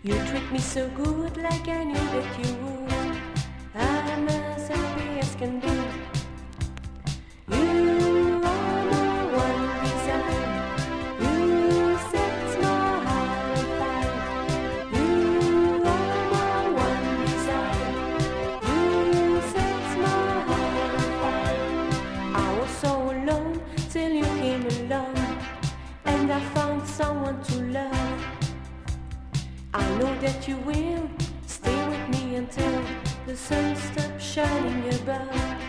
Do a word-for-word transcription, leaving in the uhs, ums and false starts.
You treat me so good, like I knew that you would. I'm as happy as can be. You are my one desire. You set my heart on fire. You are my one desire. You set my heart on fire. I was so alone till you came along, and I found someone to love. I know that you will stay with me until the sun stops shining above.